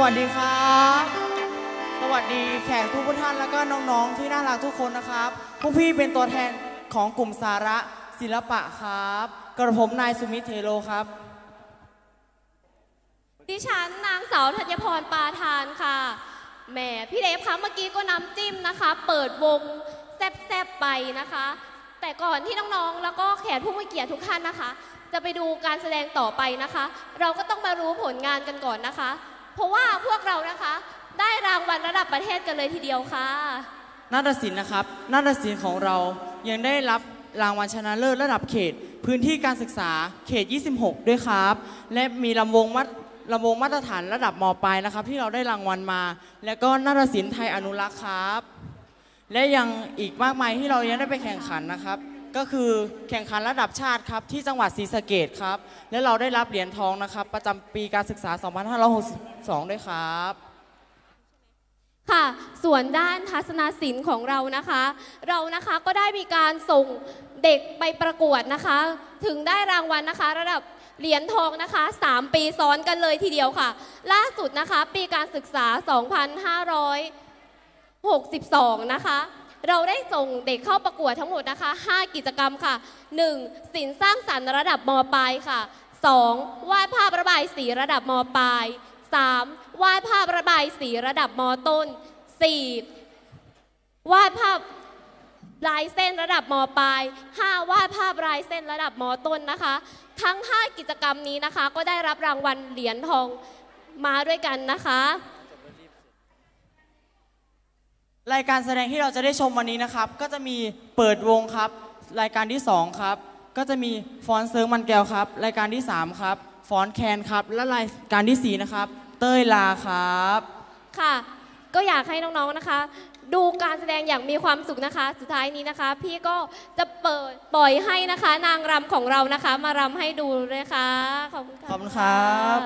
วัสดีครับสวัสดีแขกทุกท่านแล้วก็น้องๆที่น่ารักทุกคนนะครับพวกพี่เป็นตัวแทนของกลุ่มสาระศิลปะครับกระผมนายสุมิตรเทโลครับดิฉันนางสาวธัญพรปาทานค่ะแหมพี่เดฟคะเมื่อกี้ก็น้ำจิ้มนะคะเปิดวงแซบๆไปนะคะแต่ก่อนที่น้องๆแล้วก็แขกผู้มีเกียรติทุกท่านนะคะจะไปดูการแสดงต่อไปนะคะเราก็ต้องมารู้ผลงานกันก่อนนะคะเพราะว่าพวกเรานะคะได้รางวัลระดับประเทศกันเลยทีเดียวค่ะนาฏศิลป์นะครับนาฏศิลป์ของเรายังได้รับรางวัลชนะเลิศระดับเขตพื้นที่การศึกษาเขต26ด้วยครับและมีลำวงมาตรฐานระดับม.ปลายนะครับที่เราได้รางวัลมาและก็นาฏศิลป์ไทยอนุรักษ์ครับและยังอีกมากมายที่เรายังได้ไปแข่งขันนะครับก็คือแข่งขันระดับชาติครับที่จังหวัดศรีสะเกษครับและเราได้รับเหรียญทองนะครับประจำปีการศึกษา2562ด้วยครับค่ะส่วนด้านทัศนศิลป์ของเรานะคะก็ได้มีการส่งเด็กไปประกวดนะคะถึงได้รางวัลนะคะระดับเหรียญทองนะคะ3 ปีซ้อนกันเลยทีเดียวค่ะล่าสุดนะคะปีการศึกษา2562นะคะเราได้ส่งเด็กเข้าประกวดทั้งหมดนะคะ5 กิจกรรมค่ะ 1. ศิลป์สร้างสรรค์ระดับม.ปลายค่ะ 2. วาดภาพระบายสีระดับม.ปลาย 3. วาดภาพระบายสีระดับม.ต้น 4. วาดภาพลายเส้นระดับม.ปลาย 5. วาดภาพลายเส้นระดับม.ต้นนะคะทั้ง5 กิจกรรมนี้นะคะก็ได้รับรางวัลเหรียญทองมาด้วยกันนะคะรายการแสดงที่เราจะได้ชมวันนี้นะครับก็จะมีเปิดวงครับรายการที่2ครับก็จะมีฟ้อนเซิร์งมันแก้วครับรายการที่3ครับฟ้อนแคนครับและรายการที่4นะครับเต้ยลาครับค่ะก็อยากให้น้องๆนะคะดูการแสดงอย่างมีความสุขนะคะสุดท้ายนี้นะคะพี่ก็จะปล่อยให้นะคะนางรำของเรานะคะมารำให้ดูเลยค่ะขอบคุณค่ะขอบคุณครับ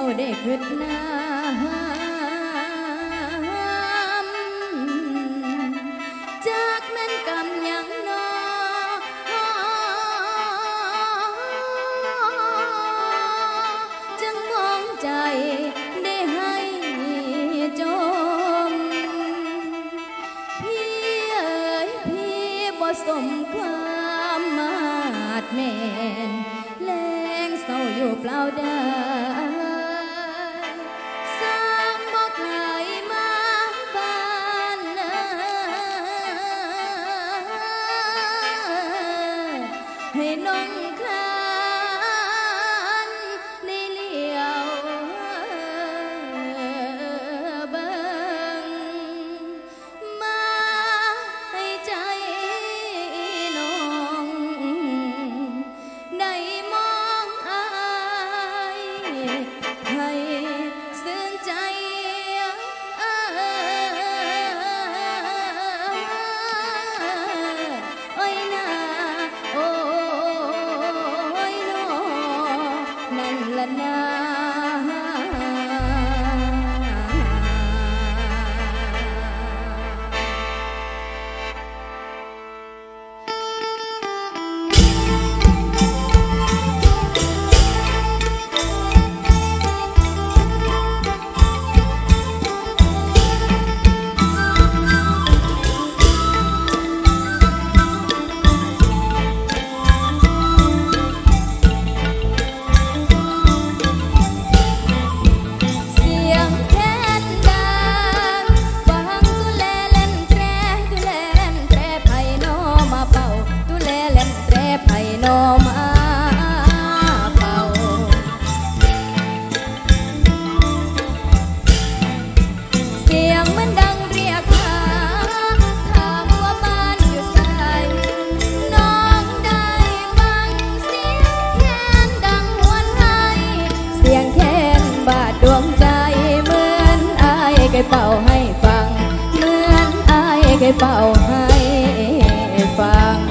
ได้ขึ้นน้ำจากนั้นกำยังนอจึงมองใจได้ให้จมพี่เอ๋ยพี่บ่สมความมาดแม่นแลงเศร้าอยู่เปล่าได้สร้างบ่เคยมาบ้านให้น้องคลานได้เลี้ยวเบิ่งมาให้ใจน้องได้มองอายให้ซึ้งใจโอ้ยนาโอ้ยนอนั่นละนา เสียงแค้นดังฟังตุแลเล่นแตรตุแลเล่นแตรไผ่นอมาเป่าตุแลเล่นแตรไผ่นอมาเป่าเสียงมันดังเรียกหาถามว่าบ้านอยู่ไสน้องได้ฟังเสียงแค้นดังหวนให้เสียงแค้นบาดดวงใจเหมือนอายเคยเป่าให้ฟังเหมือนอายเคยเป่าให้ฟัง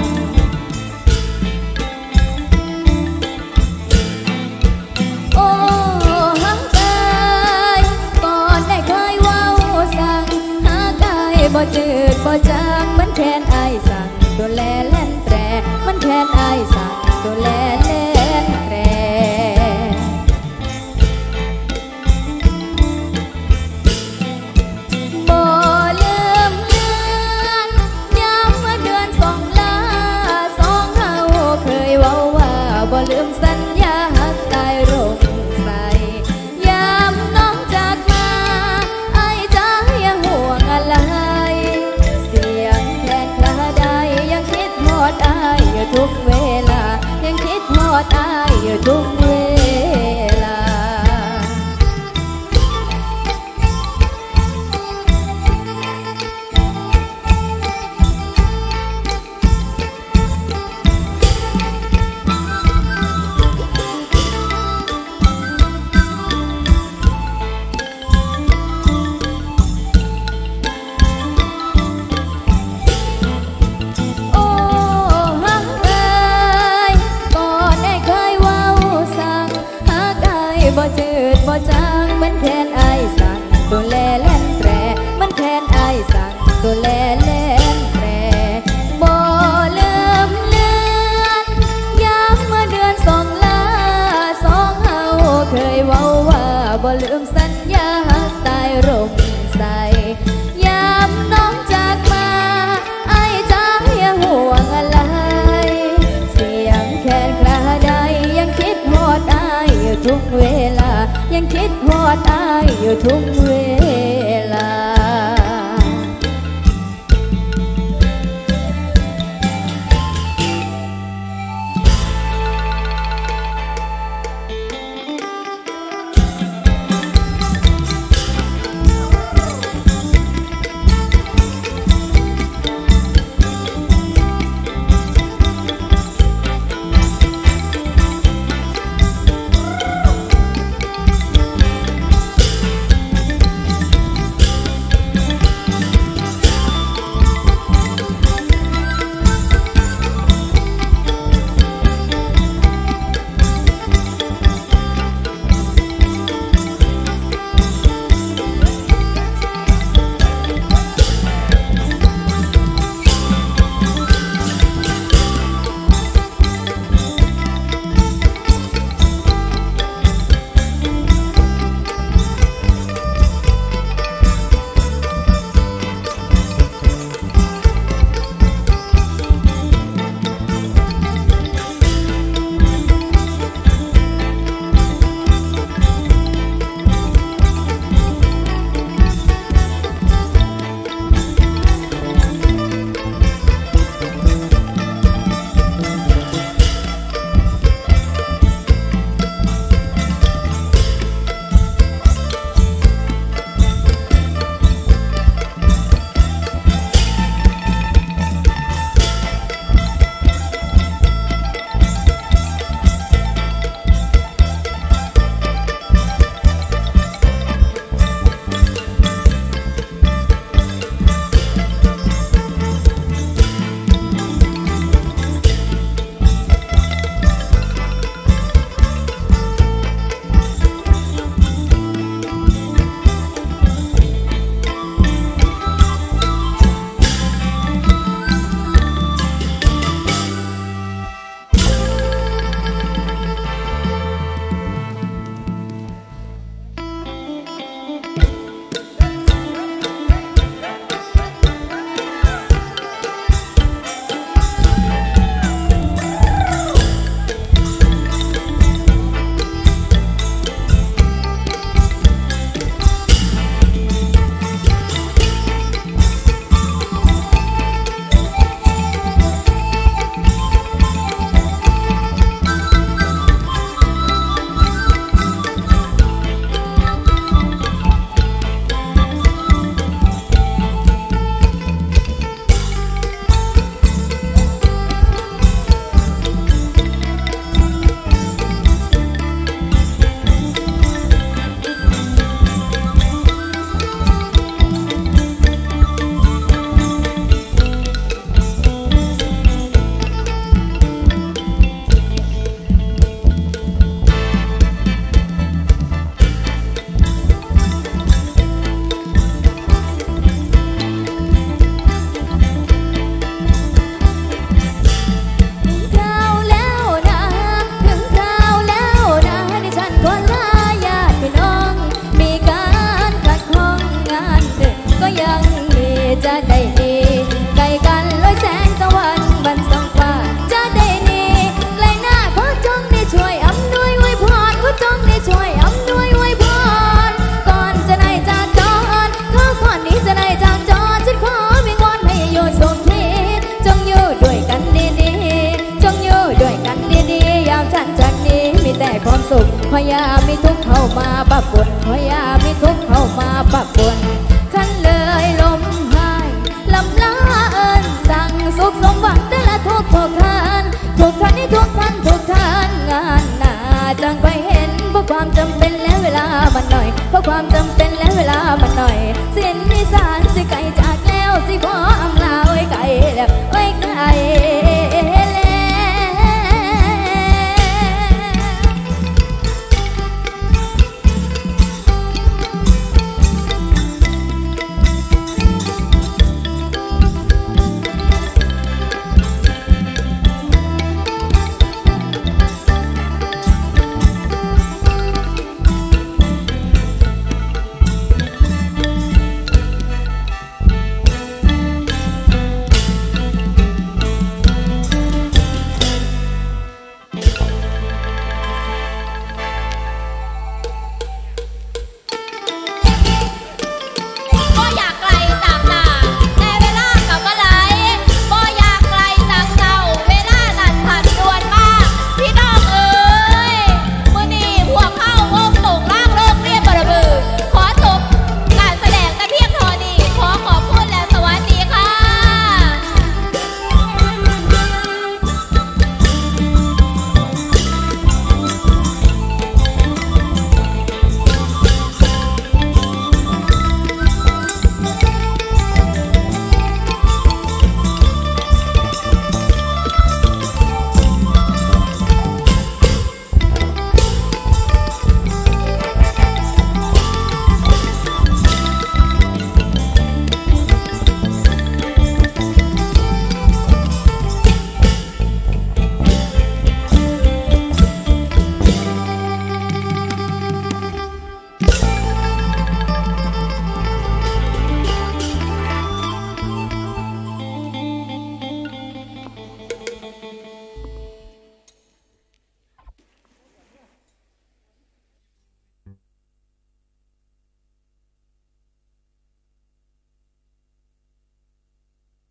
โอ้ฮักเอ้ยก่อนได้เคยเว้าสั่งฮักอายบ่จืดบ่จางมันแค้นอายสั่งดูแลเล่นแตรมันแค้นอายสั่งดูแลเล่นแตร บ่ลืมเลือนย้ำเมื่อเดือนสองลาสองเฮาเคยเว้าว่าบ่ลืมสัญญาหักตายร่มใสยามน้องจากมาอ้ายจ๋าอย่าห่วงอะไรเสียงแค้นคลาใดยังคิดฮอดอ้ายอยู่ทุกเวลายังคิดฮอดอ้ายอยู่ทุกเวลา โอ้ฮักเอ้ยก่อนได้เคยเว้าสั่งฮักอายบ่จืดบ่จางมันแค้นอายสั่งดูแลเล่นแตรมันแค้นอายสั่งดูแลเล่นแตรบ่ลืมเลือนย้ำเมื่อเดือนสองลาสองเฮาเคยเว้าว่าบ่ลืมสัญญาหักตายร่มใสยามน้องจากมาอ้ายจ๋าอย่าห่วงอะไรเสียงแค้นคลาใดยังคิดฮอดอ้ายอยู่ทุกเวลายังคิดฮอดอ้ายอยู่ทุกเวลา โก็ยังมีจะได้ดีไกลกันลอยแสงตะวันบันส่องฟ้าจะได้ดีไกลหน้าขอจงได้ช่วยอำนวยอวยพรขอจงได้ช่วยอำนวยอวยพรก่อนจะได้จากจรข้าก่อนนี้จะได้จากจรฉันขอวิงวอนให้อยู่สุขีจงอยู่ด้วยกันดีๆจงอยู่ด้วยกันดีๆยามฉันจากนี้มีแต่ความสุขขออย่ามีทุกข์เข้ามาปะปนขออย่ามีทุกข์เข้ามาปะปนขันเลยลมหายลำลาเอิญสั่งสุขสมหวังแต่ละทุกท่านทุกท่านนี่ทุกท่านทุกท่านงานหน้าจังไปเห็นเพราะความจำเป็นและเวลามันหน่อยเพราะความจำเป็นและเวลามันหน่อยสิ้นนิสานสิไกลจากแล้วสิขออำลาไว้ไกลแล้วไว้ไกล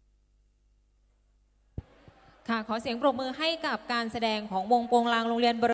ค่ะขอเสียงปรบมือให้กับการแสดงของวงโปงลางโรงเรียน